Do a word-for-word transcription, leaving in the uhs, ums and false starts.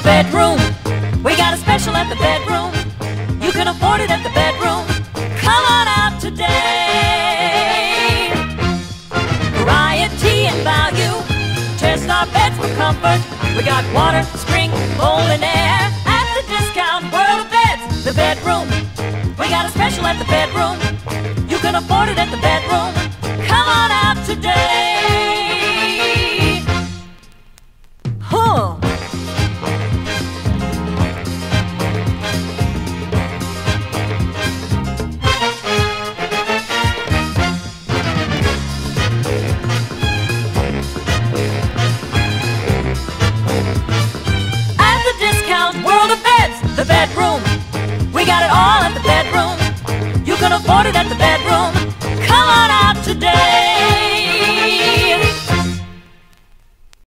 bedroom. We got a special at the bedroom. You can afford it at the bedroom. Come on out today. Variety and value. Test our beds for comfort. We got water, spring, cold and air at the discount world of beds. The bedroom. We got a special at the bedroom. You can afford it at the bedroom. Come on out.